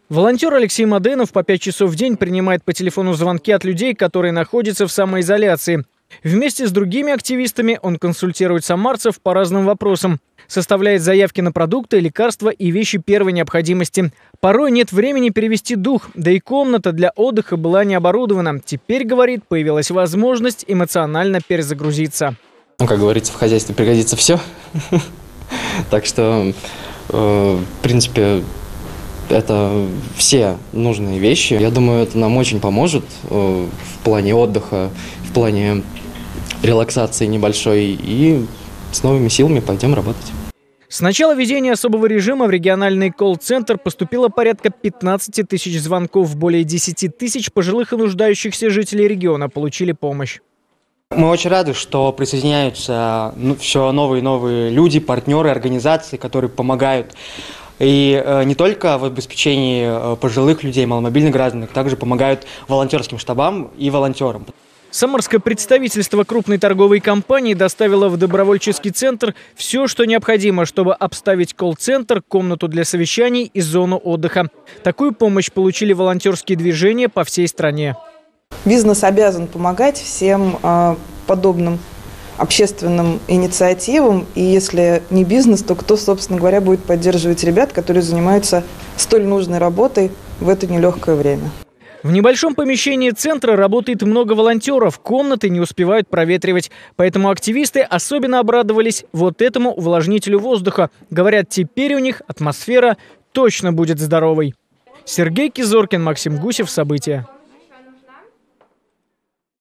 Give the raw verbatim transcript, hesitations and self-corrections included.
Волонтер Алексей Маденов по пять часов в день принимает по телефону звонки от людей, которые находятся в самоизоляции. Вместе с другими активистами он консультирует самарцев по разным вопросам. Составляет заявки на продукты, лекарства и вещи первой необходимости. Порой нет времени перевести дух, да и комната для отдыха была не оборудована. Теперь, говорит, появилась возможность эмоционально перезагрузиться. Ну, как говорится, в хозяйстве пригодится все. Так что, в принципе, это все нужные вещи. Я думаю, это нам очень поможет в плане отдыха, в плане релаксации небольшой. И с новыми силами пойдем работать. С начала введения особого режима в региональный колл-центр поступило порядка пятнадцати тысяч звонков. Более десяти тысяч пожилых и нуждающихся жителей региона получили помощь. Мы очень рады, что присоединяются ну, все новые и новые люди, партнеры, организации, которые помогают. И э, не только в обеспечении э, пожилых людей, маломобильных граждан, также помогают волонтерским штабам и волонтерам. Самарское представительство крупной торговой компании доставило в добровольческий центр все, что необходимо, чтобы обставить колл-центр, комнату для совещаний и зону отдыха. Такую помощь получили волонтерские движения по всей стране. Бизнес обязан помогать всем э, подобным общественным инициативам. И если не бизнес, то кто, собственно говоря, будет поддерживать ребят, которые занимаются столь нужной работой в это нелегкое время. В небольшом помещении центра работает много волонтеров, комнаты не успевают проветривать. Поэтому активисты особенно обрадовались вот этому увлажнителю воздуха. Говорят, теперь у них атмосфера точно будет здоровой. Сергей Кизоркин, Максим Гусев. События.